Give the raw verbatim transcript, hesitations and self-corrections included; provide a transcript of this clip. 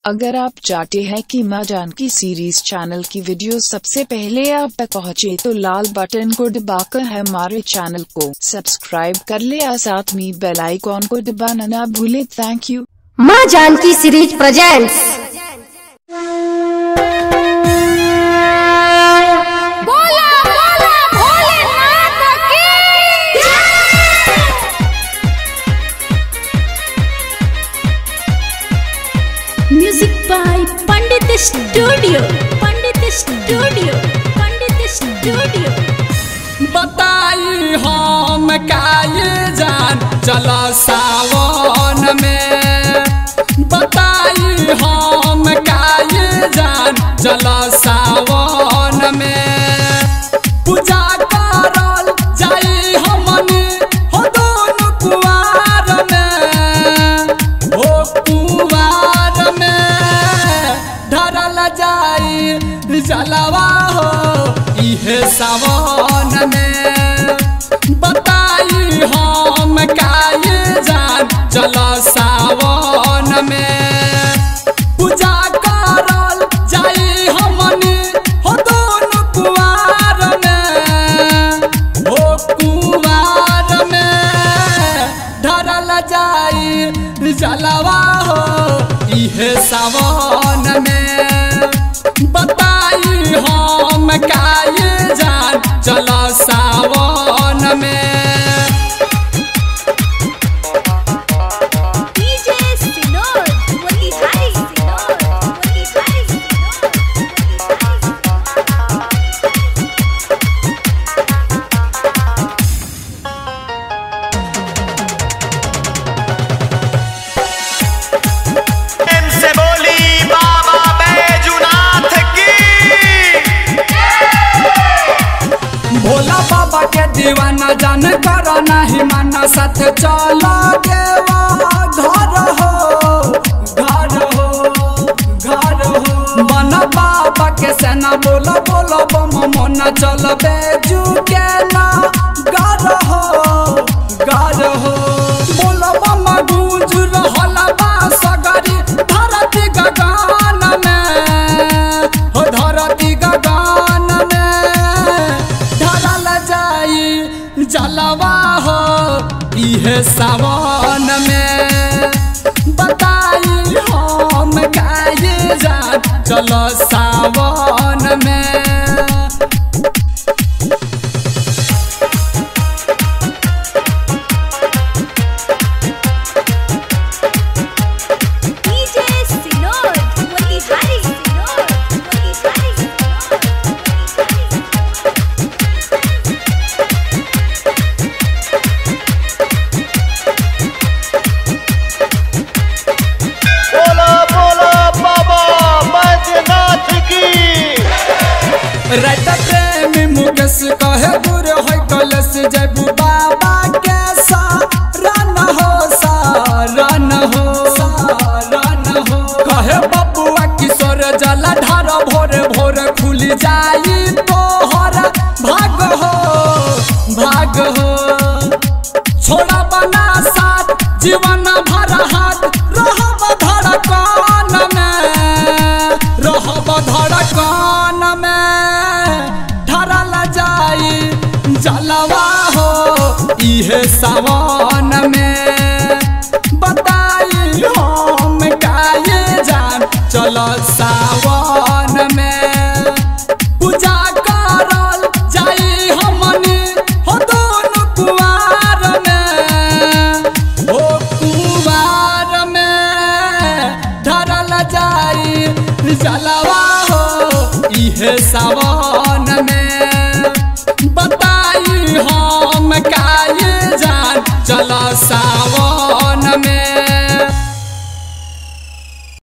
अगर आप चाहते हैं कि माँ जानकी सीरीज चैनल की वीडियो सबसे पहले आप तक पहुँचे तो लाल बटन को दबाकर हमारे चैनल को सब्सक्राइब कर ले और साथ में बेल आइकॉन को दबाना ना भूले। Thank you. Maa Janki series presents music by Pandit studio Pandit studio Pandit studio. बताई हम काये जान चला सावन में, बताई हम काये जान चला सावन में। पूजा करल जाई हमनी हो दोनों कुआर में, हो कुआर में धरल जाई जलवा हो इहे सावन में। बताई हम काये जान चला सावन में। पूजा करल जाई हमनी हो दोनों कुआर में, हो कुआर में धरल जाई जलवा हो इहे सावन में। बताई हम काये जान चला सावन में। डीजे सिनोर वही हरी सिनोर वही हरी सिनोर। प्रेम से बोली बाबा बैजूनाथ की। भोला बाबा के दीवाना जान कर नहीं माना, साथ चला देवा घर हो घर हो घर हो। बना बाबा के सेना बोलो बोलो बम मोना चल बेजू के ना घर हो घर हो। बोलो बम गूंज रहला बा सगरी धरती गगन में, हो धरती गगन में धरल जाई जलवा हो इहे सावन में। बताई हम काये जान चलो सावन में। डीजे सिनोर वही हरी सिनोर वही हरी सिनोर वही हरी बोलो बोलो बाबा बैजूनाथ की। रात प्रेमी मुकेश कहे दूर है कलश जयबू बाबा के सारन हो सारन हो सारन हो। कहे बबुआ किशोर जला ढार भोर भोर खुल जाई तोहर भाग हो भाग हो। छोड़ा बना साथ जीवन भर हाथ रहब धड़कन में, रहब धड़कन में धरल जाई जलवा हो इहे सावन में। बताई हम काये जान चलो सावन में। पूजा करल जाई हमनी हो दोनों कुआर में, हो कुआर में धरल जाई जलवा हो इहे सावन में। बताई हम काये जान चला सावन